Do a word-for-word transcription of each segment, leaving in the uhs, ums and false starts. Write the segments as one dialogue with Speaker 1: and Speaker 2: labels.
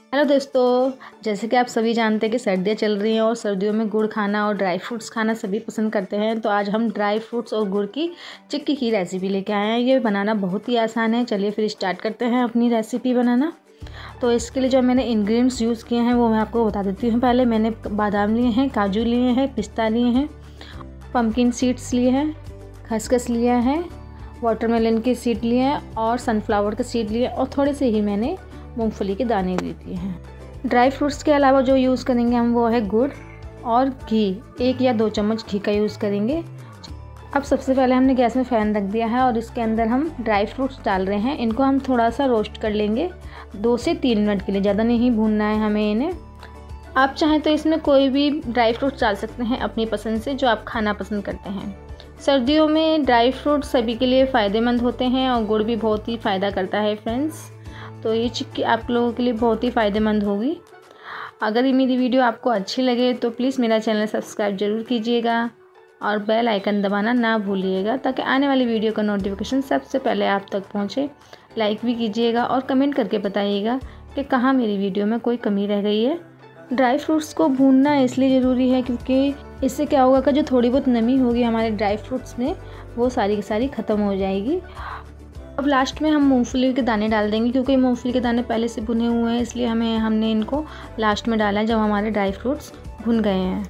Speaker 1: Hello दोस्तों, जैसे कि आप सभी जानते हैं कि सर्दियाँ चल रही हैं और सर्दियों में गुड़ खाना और ड्राई फ्रूट्स खाना सभी पसंद करते हैं। तो आज हम ड्राई फ्रूट्स और गुड़ की चिक्की की रेसिपी लेके आए हैं। ये बनाना बहुत ही आसान है। चलिए फिर स्टार्ट करते हैं अपनी रेसिपी बनाना। तो इसके लिए जो मैंने इंग्रेडिएंट्स यूज़ किए हैं वो मैं आपको बता देती हूँ। पहले मैंने बादाम लिए हैं, काजू लिए हैं, पिस्ता लिए हैं, पम्पकिन सीड्स लिए हैं, खसखस लिया है, वाटरमेलन के सीड लिए हैं और सनफ्लावर के सीड लिए और थोड़े से ही मैंने मूंगफली के दाने ले लिए हैं। ड्राई फ्रूट्स के अलावा जो यूज़ करेंगे हम वो है गुड़ और घी। एक या दो चम्मच घी का यूज़ करेंगे। अब सबसे पहले हमने गैस में फ़ैन रख दिया है और इसके अंदर हम ड्राई फ्रूट्स डाल रहे हैं। इनको हम थोड़ा सा रोस्ट कर लेंगे दो से तीन मिनट के लिए, ज़्यादा नहीं भूनना है हमें इन्हें। आप चाहें तो इसमें कोई भी ड्राई फ्रूट्स डाल सकते हैं अपनी पसंद से, जो आप खाना पसंद करते हैं। सर्दियों में ड्राई फ्रूट सभी के लिए फ़ायदेमंद होते हैं और गुड़ भी बहुत ही फ़ायदा करता है फ्रेंड्स। तो ये चिक्की आप लोगों के लिए बहुत ही फ़ायदेमंद होगी। अगर ये मेरी वीडियो आपको अच्छी लगे तो प्लीज़ मेरा चैनल सब्सक्राइब ज़रूर कीजिएगा और बेल आइकन दबाना ना भूलिएगा, ताकि आने वाली वीडियो का नोटिफिकेशन सबसे पहले आप तक पहुंचे। लाइक भी कीजिएगा और कमेंट करके बताइएगा कि कहाँ मेरी वीडियो में कोई कमी रह गई है। ड्राई फ्रूट्स को भूनना इसलिए ज़रूरी है क्योंकि इससे क्या होगा कि जो थोड़ी बहुत नमी होगी हमारे ड्राई फ्रूट्स में वो सारी की सारी ख़त्म हो जाएगी। अब लास्ट में हम मूंगफली के दाने डाल देंगे, क्योंकि मूंगफली के दाने पहले से भुने हुए हैं, इसलिए हमें हमने इनको लास्ट में डाला है जब हमारे ड्राई फ्रूट्स भुन गए हैं।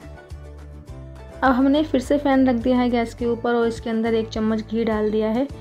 Speaker 1: अब हमने फिर से फ़ैन रख दिया है गैस के ऊपर और इसके अंदर एक चम्मच घी डाल दिया है।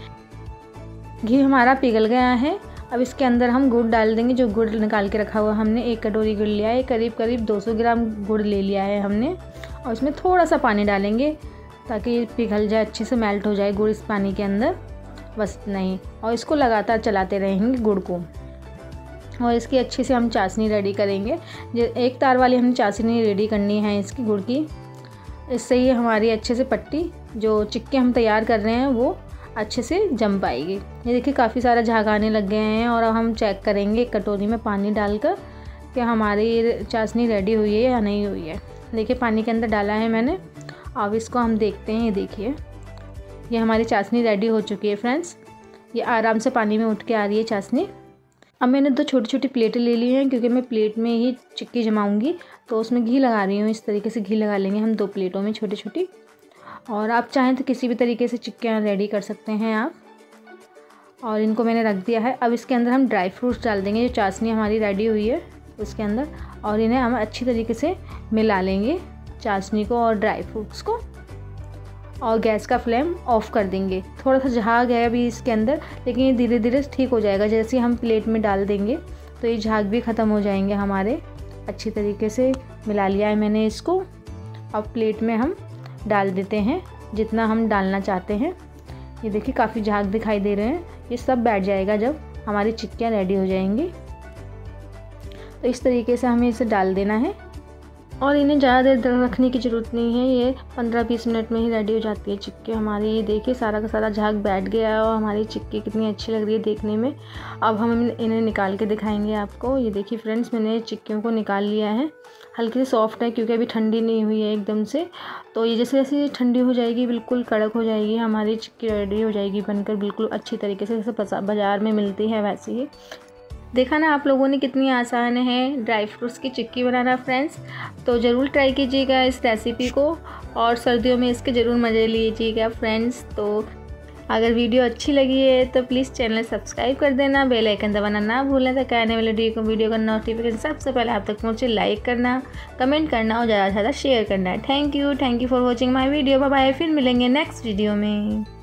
Speaker 1: घी हमारा पिघल गया है। अब इसके अंदर हम गुड़ डाल देंगे। जो गुड़ निकाल के रखा हुआ हमने एक कटोरी गुड़ लिया है, करीब करीब दो सौ ग्राम गुड़ ले लिया है हमने। और इसमें थोड़ा सा पानी डालेंगे ताकि पिघल जाए, अच्छे से मेल्ट हो जाए गुड़ इस पानी के अंदर, बस नहीं। और इसको लगातार चलाते रहेंगे गुड़ को और इसकी अच्छी से हम चाशनी रेडी करेंगे। एक तार वाली हमने चाशनी रेडी करनी है इसकी गुड़ की। इससे ही हमारी अच्छे से पट्टी जो चिक्की हम तैयार कर रहे हैं वो अच्छे से जम पाएगी। ये देखिए काफ़ी सारा झाग आने लग गए हैं और अब हम चेक करेंगे एक कटोरी में पानी डालकर कि हमारी चाशनी रेडी हुई है या नहीं हुई है। देखिए पानी के अंदर डाला है मैंने। अब इसको हम देखते हैं। ये देखिए ये हमारी चाशनी रेडी हो चुकी है फ्रेंड्स। ये आराम से पानी में उठ के आ रही है चाशनी। अब मैंने दो छोटी छोटी प्लेटें ले ली हैं, क्योंकि मैं प्लेट में ही चिक्की जमाऊंगी तो उसमें घी लगा रही हूँ। इस तरीके से घी लगा लेंगे हम दो प्लेटों में छोटी छोटी। और आप चाहें तो किसी भी तरीके से चिक्कियाँ रेडी कर सकते हैं आप। और इनको मैंने रख दिया है। अब इसके अंदर हम ड्राई फ्रूट्स डाल देंगे, जो चाशनी हमारी रेडी हुई है उसके अंदर, और इन्हें हम अच्छी तरीके से मिला लेंगे, चाशनी को और ड्राई फ्रूट्स को। और गैस का फ्लेम ऑफ़ कर देंगे। थोड़ा सा झाग है अभी इसके अंदर, लेकिन ये धीरे धीरे ठीक हो जाएगा। जैसे ही हम प्लेट में डाल देंगे तो ये झाग भी ख़त्म हो जाएंगे हमारे। अच्छी तरीके से मिला लिया है मैंने इसको। अब प्लेट में हम डाल देते हैं जितना हम डालना चाहते हैं। ये देखिए काफ़ी झाग दिखाई दे रहे हैं। ये सब बैठ जाएगा जब हमारी चिक्कियाँ रेडी हो जाएंगी। तो इस तरीके से हमें इसे डाल देना है और इन्हें ज़्यादा देर रखने की ज़रूरत नहीं है। ये पंद्रह बीस मिनट में ही रेडी हो जाती है चिक्की हमारी। ये देखिए सारा का सारा झाग बैठ गया है और हमारी चिक्की कितनी अच्छी लग रही है देखने में। अब हम इन्हें निकाल के दिखाएंगे आपको। ये देखिए फ्रेंड्स, मैंने चिक्कियों को निकाल लिया है। हल्की सी सॉफ्ट है क्योंकि अभी ठंडी नहीं हुई है एकदम से। तो ये जैसे जैसे ठंडी हो जाएगी बिल्कुल कड़क हो जाएगी, हमारी चिक्की रेडी हो जाएगी बनकर बिल्कुल अच्छी तरीके से, जैसे बाज़ार में मिलती है वैसे ही। देखा ना आप लोगों ने कितनी आसान है ड्राई फ्रूट्स की चिक्की बनाना फ्रेंड्स। तो ज़रूर ट्राई कीजिएगा इस रेसिपी को और सर्दियों में इसके ज़रूर मज़े लीजिएगा फ्रेंड्स। तो अगर वीडियो अच्छी लगी है तो प्लीज़ चैनल सब्सक्राइब कर देना, बेल आइकन दबाना ना भूलें ताकि आने वाले वीडियो को वीडियो का नोटिफिकेशन सबसे पहले आप तक पहुँचे। लाइक करना, कमेंट करना और ज़्यादा से ज़्यादा शेयर करना है। Thank you thank you for watching my video. Bye bye. फिर मिलेंगे नेक्स्ट वीडियो में।